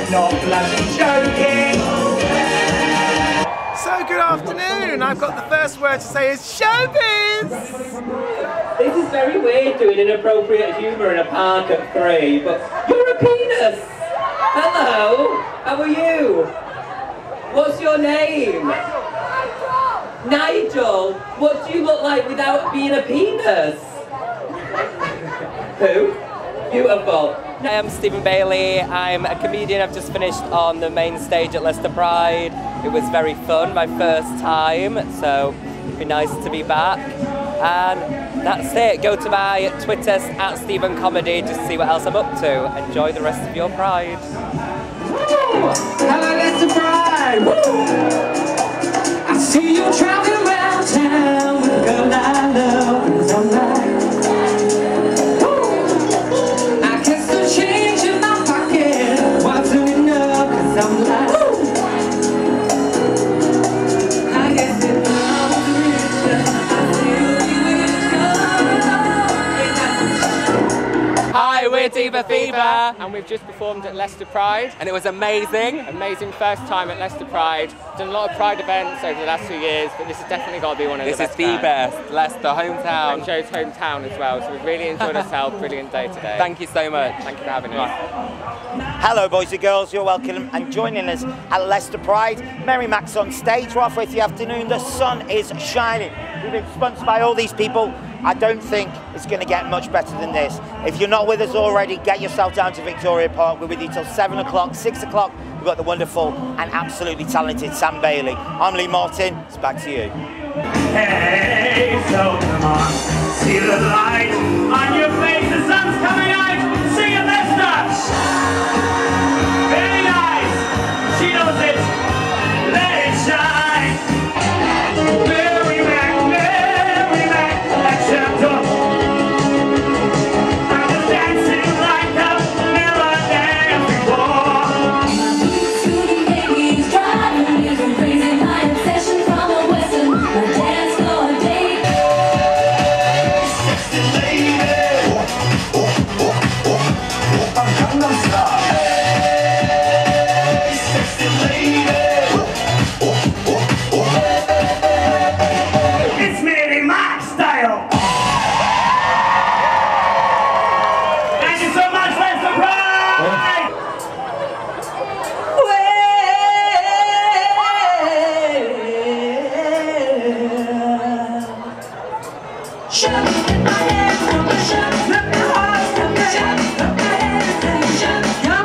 not bloody joking. So good afternoon. I've got the first word to say is showbiz. This is very weird doing inappropriate humour in a park at 3, but you're a penis. Hello, how are you? What's your name? Nigel. What do you look like without being a penis? Who? Beautiful. I am Stephen Bailey. I'm a comedian. I've just finished on the main stage at Leicester Pride. It was very fun, my first time, so it'd be nice to be back. And that's it. Go to my Twitter @Stephen Comedy just to see what else I'm up to. Enjoy the rest of your Pride. Hello, Leicester Pride. I see you traveling around town with a girl I love, and it's alright. We're Diva Fever, and we've just performed at Leicester Pride, and it was amazing. Amazing first time at Leicester Pride. Done a lot of Pride events over the last few years, but this has definitely got to be one of the best. This is the best. Leicester, hometown. And Joe's hometown as well, so we've really enjoyed ourselves. Brilliant day today. Thank you so much. Thank you for having us. Hello boys and girls, you're welcome and joining us at Leicester Pride. Mary Mac's on stage, we're halfway through the afternoon, the sun is shining. We've been sponsored by all these people. I don't think it's going to get much better than this. If you're not with us already, get yourself down to Victoria Park. We're with you till 7 o'clock, 6 o'clock. We've got the wonderful and absolutely talented Sam Bailey. I'm Lee Martin, it's back to you. Hey, so come on, see the light on your face, the sun's coming out, sing it, Leicester! Very nice, she knows it, let it shine. Mary Mac, like Chantal. I was dancing like I've never danced before. To the ladies, driving me crazy, my obsession from the western, my dance floor date. Sexy lady, I'm Gangnam Style. Hey, sexy lady, it's Mary Mac style. Thank you so much, Leicester Pride. Shut up, my head, shut up, my heart, shut up, my head, shut up.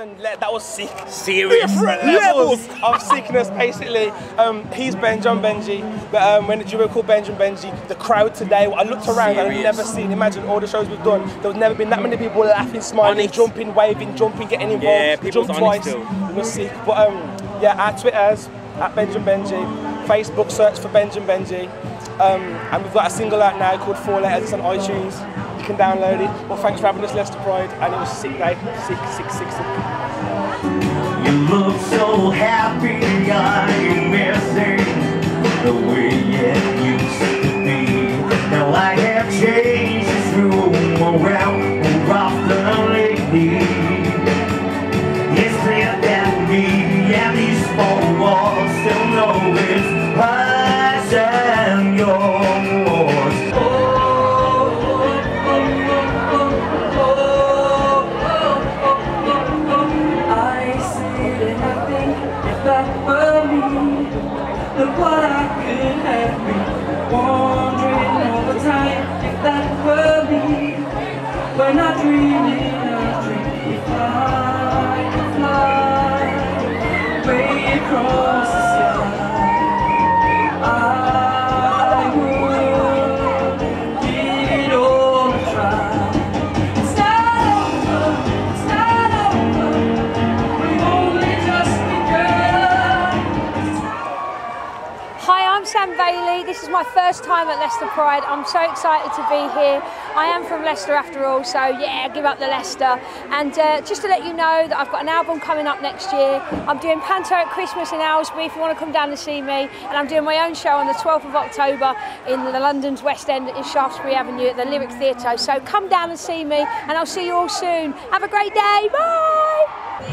and that was sick. Serious Different levels of sickness, basically. He's John Benji, but when the duo called Benji, the crowd today, I looked around and I've never seen, imagine all the shows we've done, there was never been that many people laughing, smiling, jumping, waving, getting involved. Yeah, We jumped twice, it was sick. But yeah, our Twitters, at Benji, Facebook search for Benji, and we've got a single out now called 4 Letters, it's on iTunes. You can download it. Well, thanks for having us, Leicester Pride, and it was a sick day. Sick. You look so happy, I'm missing the way it used to be. Now I have changed through around often lately. It's clear that me and these four walls still know it's us and yours. Look what I could have been, wandering over time. If that were me, when I dream if I could fly way across the sky, I would give it all a try. It's not over, we've only just begun. Hi, I'm Sam Bailey. This is my first time at Leicester Pride. I'm so excited to be here. I am from Leicester after all, so yeah, give up the Leicester. And just to let you know that I've got an album coming up next year. I'm doing Panto at Christmas in Aylesbury if you want to come down and see me. And I'm doing my own show on the 12th of October in the London's West End in Shaftesbury Avenue at the Lyric Theatre. So come down and see me, and I'll see you all soon. Have a great day. Bye!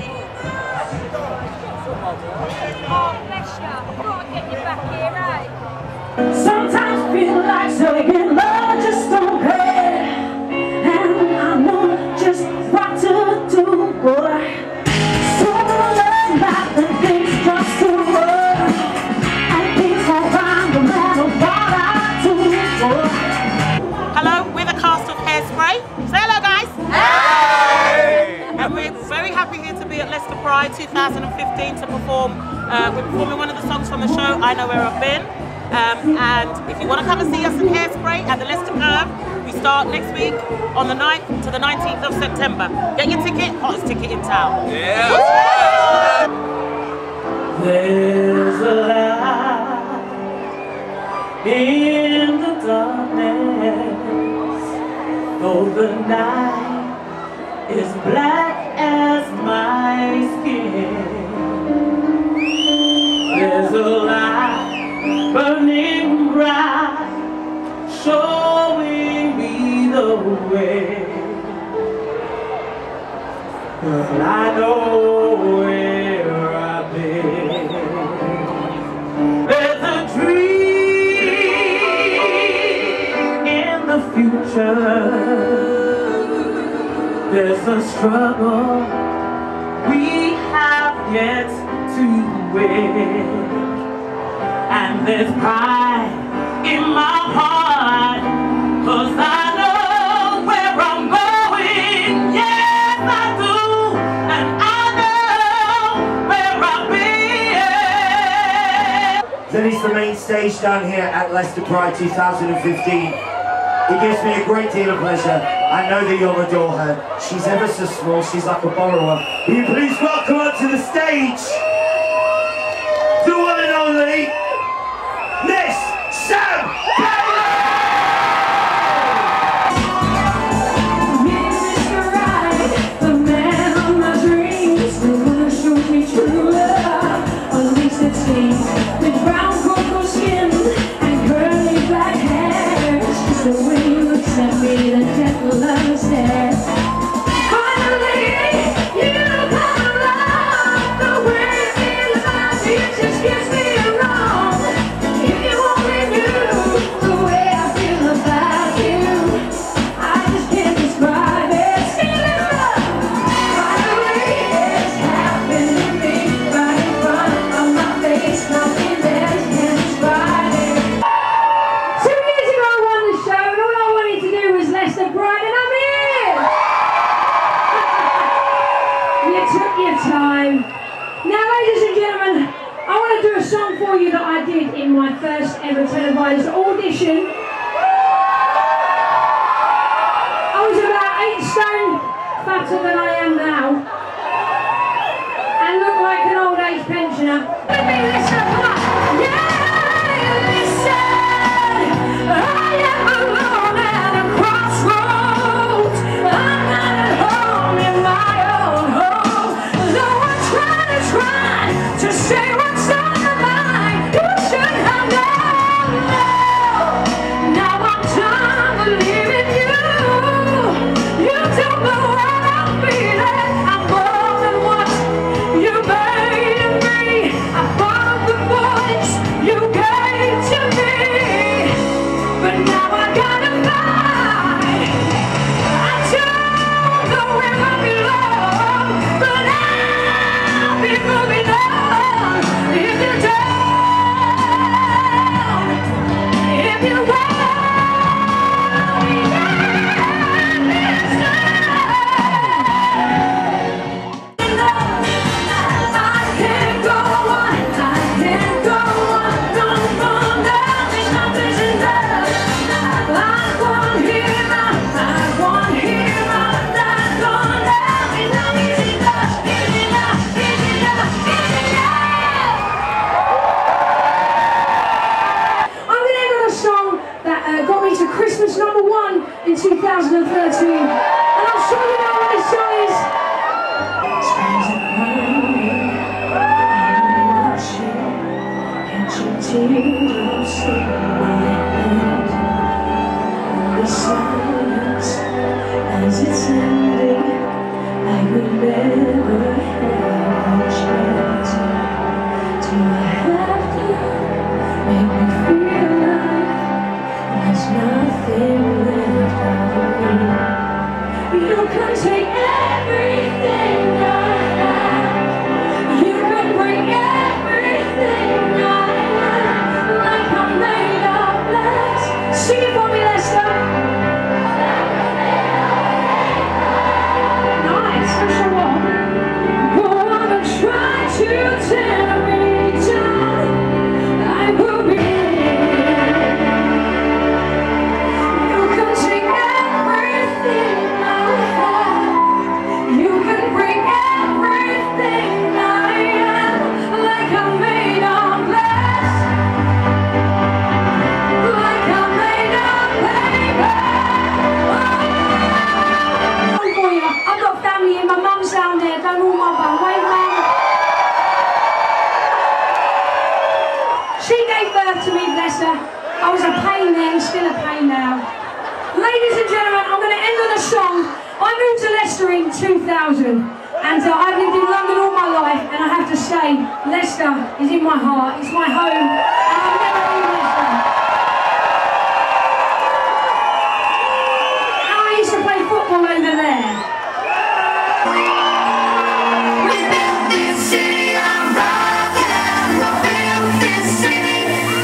Oh, bless you. I thought I'd get you back here, eh? Sometimes feel like saying love just don't pay, and I know just what to do, boy. So much about the things just to work, and things go wrong no matter what I do, boy. Hello, we're the cast of Hairspray. Say hello, guys. Hey! And we're very happy here to be at Leicester Pride 2015 to perform. We're performing one of the songs from the show, I Know Where I've Been. And if you want to come and see us in Hairspray at the Leicester Curve, we start next week on the 9th to the 19th of September. Get your ticket, hottest ticket in town. Yeah. There's a light in the darkness, though the night is black as my skin. There's a light burning bright, showing me the way. 'Cause I know where I've been. There's a dream in the future. There's a struggle we have yet to win. And there's pride in my heart, 'cause I know where I'm going. Yes, I do, and I know where I've been. Then it's the main stage down here at Leicester Pride 2015. It gives me a great deal of pleasure. I know that you'll adore her. She's ever so small, she's like a borrower. Will you please welcome her to the stage? The one and only Miss Sam Bailey! Mr. Right, the man of my dreams, the one who showed me true love, at least it seems, with brown cocoa skin and curly black hair. It's just the way he looks at me, the gentle love stare. Finally, you come along, the way you feel about me just gives me a wrong. If you only knew Take your time. Now, ladies and gentlemen, I want to do a song for you that I did in my first ever televised audition. I was about 8 stone fatter than I am now, and look like an old age pensioner. Let me listen, come on. Yeah, listen. I am alone at a crossroads. I'm not at home in my own home. No one's trying to say what's on my mind. You should have known. Now I'm done believing you. You don't know what I'm feeling. I'm more than what you made of me. I followed the voice you gave to me, but now I gotta find. I don't know where I belong, but I'll be moving on. If you're down, if you want, Christmas #1 in 2013, and I'm sure you know what this song is. Can't you teardrops in my hand? The silence as it's ending, I will never have a chance. Do I have to make me feel like there's nothing left of me? You can take everything I have. You can bring everything I have, like I'm made of glass. Sing it for me, Leicester. Nice, for sure. Wanna try to tear me down, I will be. You can take everything I have. You can bring everything I am, like I'm made of glass, like I'm made of paper. Oh, for you. I've got family here. My mum's down there. Don't all mother. Wave, mum. She gave birth to me, bless her. I was a pain then, still a pain now. Ladies and gentlemen, I'm going to end on a song. I moved to Leicester in 2000, and I've lived in London all my life, and I have to say, Leicester is in my heart. It's my home, and I'll never leave Leicester. And I used to play football over there. We built this city on rock and roll. We built this city.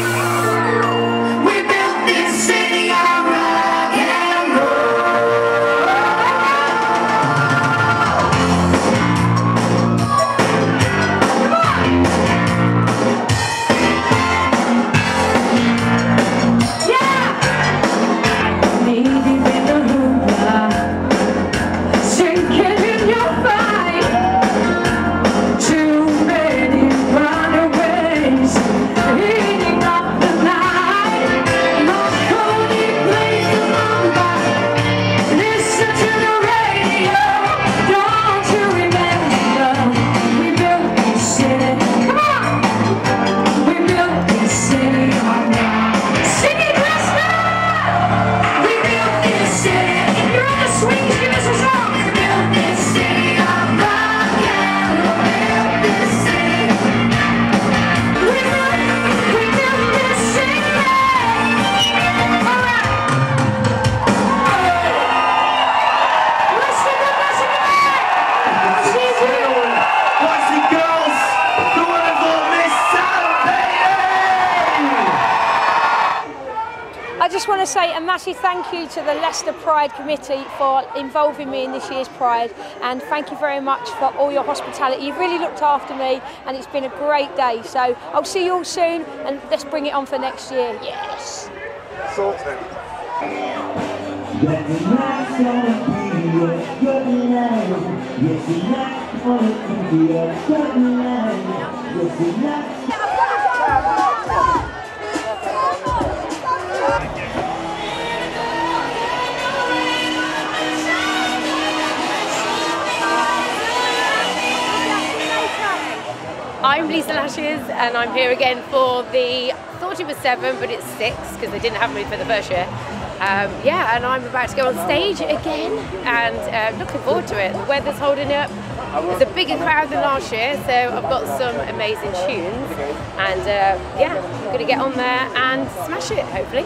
We built this city on rock and roll. just want to say a massive thank you to the Leicester Pride Committee for involving me in this year's Pride, and thank you very much for all your hospitality. You've really looked after me and it's been a great day. So I'll see you all soon and let's bring it on for next year. Yes! I'm Lisa Lashes and I'm here again for the, thought it was 7 but it's 6 because they didn't have me for the first year. Yeah, and I'm about to go on stage again and looking forward to it. The weather's holding up. There's a bigger crowd than last year, so I've got some amazing tunes and yeah, I'm going to get on there and smash it, hopefully.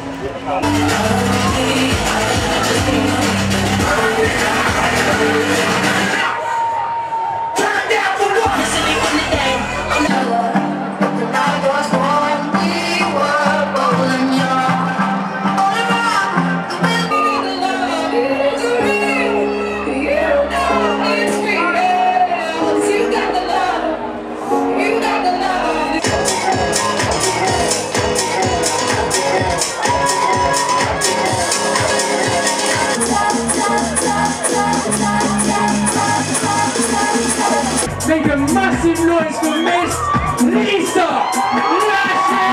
Make a massive noise for Miss Lisa Lashes!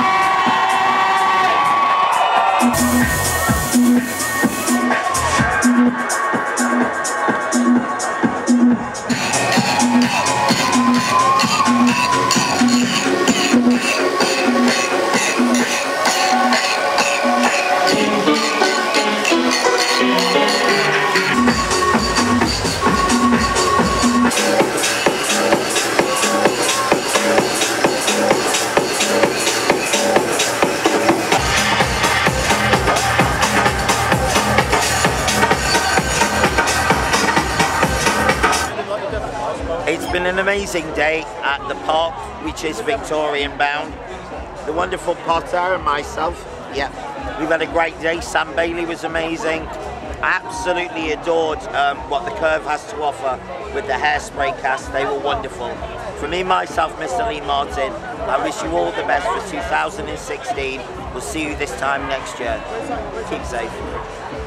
It's been an amazing day at the park, which is Victorian bound. The wonderful Potter and myself, yeah, we've had a great day. Sam Bailey was amazing. I absolutely adored what the Curve has to offer with the Hairspray cast. They were wonderful. For me, myself, Mr. Lee Martin, I wish you all the best for 2016. We'll see you this time next year. Keep safe.